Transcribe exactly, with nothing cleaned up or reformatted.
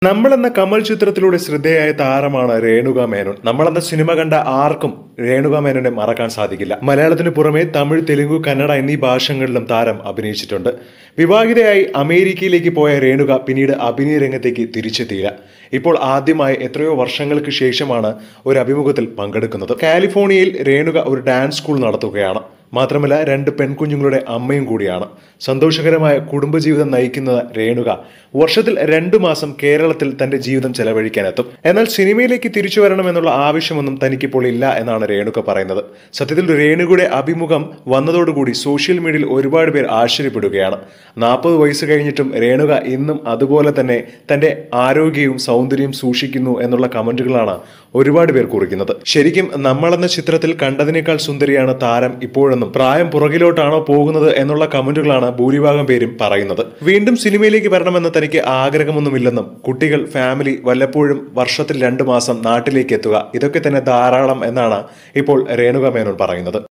നമ്മളെന്ന കമൽ ചിത്രത്തിലൂടെ ശ്രദ്ധേയായ താരമാണ് രേണുക മേനോൻ. നമ്മളെന്ന സിനിമ കണ്ട ആർക്കും രേണുക മേനോനെ മറക്കാൻ സാധിക്കില്ല. മലയാളത്തിന് പുറമെ തമിഴ്, തെലുങ്ക്, കന്നഡ എന്നീ ഭാഷകളിലും താരം അഭിനയിച്ചിട്ടുണ്ട്. വിവാഹിതയായി അമേരിക്കയിലേക്ക് പോയ രേണുക പിന്നീട് അഭിനയ രംഗത്തേക്ക് തിരിച്ചെത്തിയില്ല. ഇപ്പോൾ ആദ്യമായി എത്രയോ വർഷങ്ങൾക്ക് ശേഷമാണ് ഒരു അഭിമുഖത്തിൽ പങ്കെടുക്കുന്നത്. കാലിഫോർണിയയിൽ രേണുക ഒരു ഡാൻസ് സ്കൂൾ നടത്തുകയാണ്. മാത്രമല്ല രണ്ട് പെൺകുഞ്ഞുങ്ങളുടെ അമ്മയും കൂടിയാണ്. സന്തോഷകരമായ കുടുംബജീവിതം നയിക്കുന്ന രേണുക വർഷത്തിൽ രണ്ടു മാസം കേരളത്തിൽ തന്റെ ജീവിതം ചെലവഴിക്കാനെത്തും. എന്നാൽ സിനിമയിലേക്ക് തിരിച്ചു വരണമെന്നുള്ള ആവശ്യമൊന്നും തനിക്കിപ്പോൾ ഇല്ല എന്നാണ് രേണുക പറയുന്നത്. സത്യത്തിൽ രേണുകയുടെ അഭിമുഖം വന്നതോടുകൂടി സോഷ്യൽ മീഡിയയിൽ ഒരുപാട് പേർ ആശ്ചര്യപ്പെടുകയാണ്. നാൽപ്പത് വയസ്സ് കഴിഞ്ഞിട്ടും രേണുക ഇന്നും അതുപോലെ തന്നെ തന്റെ ആരോഗ്യവും സൗന്ദര്യവും സൂക്ഷിക്കുന്നു എന്നുള്ള കമന്റുകളാണ് ഒരുപാട് പേർ കുറിക്കുന്നത്. ശരിക്കും നമ്മളെന്ന ചിത്രത്തിൽ കണ്ടതിനേക്കാൾ സുന്ദരിയാണ് താരം ഇപ്പോഴെന്നും പ്രായം പുറകിലോട്ടാണോ പോകുന്നത് എന്നുള്ള കമന്റുകളാണ് ഭൂരിഭാഗം പേരും പറയുന്നത്. വീണ്ടും സിനിമയിലേക്ക് വരണമെന്ന് തനിക്ക് ആഗ്രഹമൊന്നുമില്ലെന്നും കുട്ടികൾ, ഫാമിലി, വല്ലപ്പോഴും വർഷത്തിൽ രണ്ടു മാസം നാട്ടിലേക്ക് എത്തുക, ഇതൊക്കെ തന്നെ ധാരാളം എന്നാണ് ഇപ്പോൾ രേണുക മേനോൻ പറയുന്നത്.